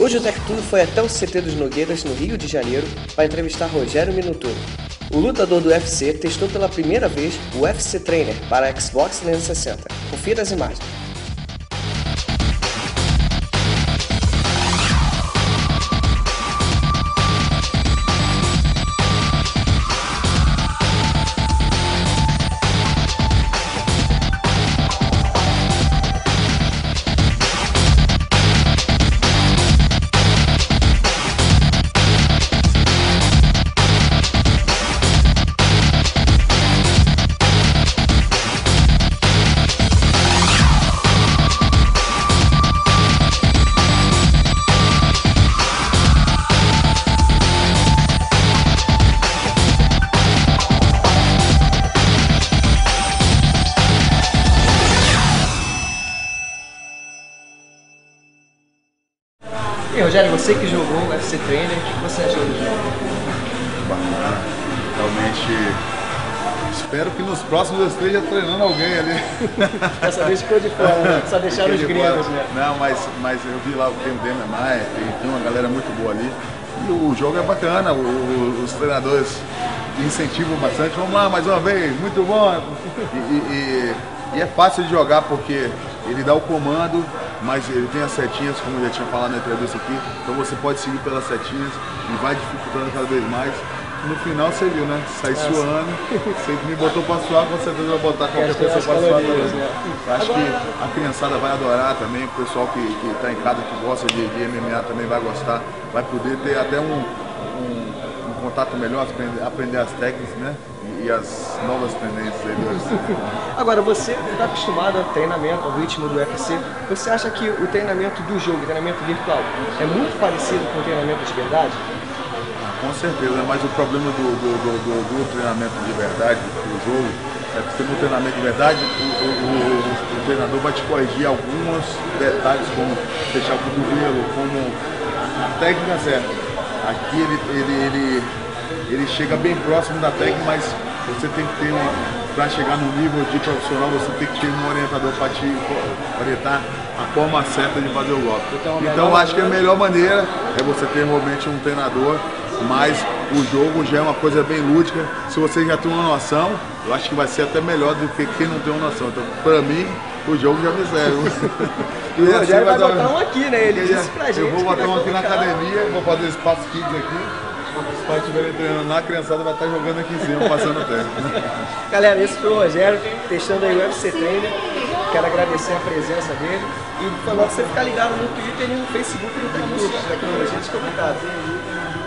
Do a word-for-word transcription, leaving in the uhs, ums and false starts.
Hoje o TecTudo foi até o C T dos Nogueiras, no Rio de Janeiro, para entrevistar Rogério Minutolo. O lutador do U F C testou pela primeira vez o U F C Trainer para a Xbox trezentos e sessenta. Confira as imagens. E Rogério, você que jogou o U F C Trainer, o que você achou do jogo? Bacana, realmente espero que nos próximos esteja treinando alguém ali. Dessa vez ficou de fora, né? Só deixaram os gringos, né? Não, mas, mas eu vi lá, tem o D M M I, tem, tem uma galera muito boa ali. E o jogo é bacana, o, o, os treinadores incentivam bastante. Vamos lá, mais uma vez, muito bom. E, e, e, e é fácil de jogar porque ele dá o comando, mas ele tem as setinhas, como eu já tinha falado na entrevista aqui, então você pode seguir pelas setinhas e vai dificultando cada vez mais. No final você viu, né? Sai suando, você me botou pra suar, com certeza vai botar qualquer pessoa pra suar também. Né? Acho que a criançada vai adorar também, o pessoal que, que tá em casa, que gosta de, de M M A também vai gostar, vai poder ter até um, um, um contato melhor, aprender, aprender as técnicas, né? E as novas tendências aí do U F C. Agora, você está acostumado ao treinamento, ao ritmo do U F C, você acha que o treinamento do jogo, o treinamento virtual, é muito parecido com o treinamento de verdade? Ah, com certeza, mas o problema do, do, do, do, do treinamento de verdade, do jogo, é porque no treinamento de verdade, o, o, o, o treinador vai te corrigir alguns detalhes, como fechar o cotovelo, como a técnica certa. Aqui ele, ele, ele, ele chega bem próximo da técnica, mas você tem que ter, um, para chegar no nível de profissional, você tem que ter um orientador para te orientar a forma certa de fazer o golpe. Então, então acho que a melhor maneira é você ter realmente um treinador, mas o jogo já é uma coisa bem lúdica. Se você já tem uma noção, eu acho que vai ser até melhor do que quem não tem uma noção. Então, para mim, o jogo já me serve. E o Rogério vai botar um aqui, né? Ele disse pra gente. Eu vou botar um aqui na academia, vou fazer espaço kids aqui. Se o estiver treinando lá, a criançada vai estar jogando aqui em cima, passando tempo. Galera, esse foi o Rogério, testando aí o U F C Trainer. Quero agradecer a presença dele e falar pra você ficar ligado no Twitter e no Facebook do Tectudo, Tecnologia de Comunidade.